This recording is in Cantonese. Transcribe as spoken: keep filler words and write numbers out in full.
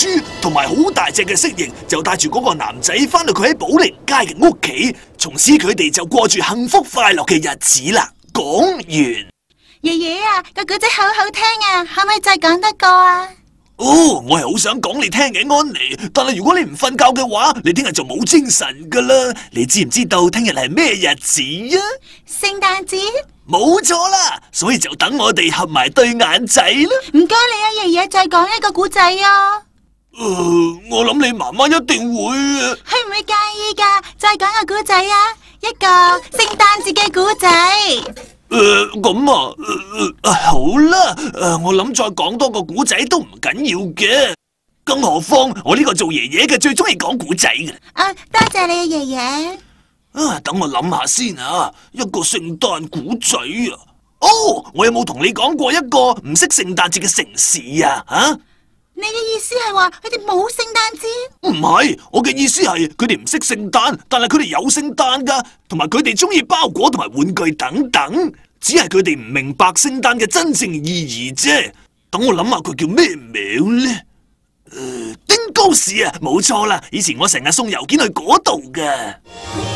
豬同埋好大隻嘅蜥蜴，就帶住嗰個男仔翻到佢喺寶靈街嘅屋企，從此佢哋就過住幸福快樂嘅日子啦。講完。爺爺啊，個古仔好好聽啊，可唔可以再講多個啊？ 哦，我係好想講你聽嘅，安妮。但係如果你唔瞓覺嘅話，你聽日就冇精神噶啦。你知唔知道聽日係咩日子啊？ 聖誕節。冇錯啦，所以就等我哋合埋對眼仔啦。 唔該你啊，爺爺，再講一個古仔啊。誒、 呃，我諗你媽媽一定會啊。 佢唔會介意噶，再講個古仔啊，一個聖誕節嘅古仔。 誒，咁啊，呃、好啦，誒、呃，我諗再講多個古仔都唔緊要嘅，更何況我呢個做爺爺嘅最中意講古仔嘅。 啊，多謝你啊，爺爺。 啊，等我諗下先啊，一個聖誕古仔啊。哦，我有冇同你講過一個唔識聖誕節嘅城市啊？啊？ 你嘅意思係話佢哋冇聖誕節？ 唔係，我嘅意思係佢哋唔識聖誕，但係佢哋有聖誕噶，同埋佢哋中意包裹同埋玩具等等，只係佢哋唔明白聖誕嘅真正意義啫。等我諗下佢叫咩名呢？誒、呃，丁高士啊，冇錯啦，以前我成日送郵件去嗰度噶。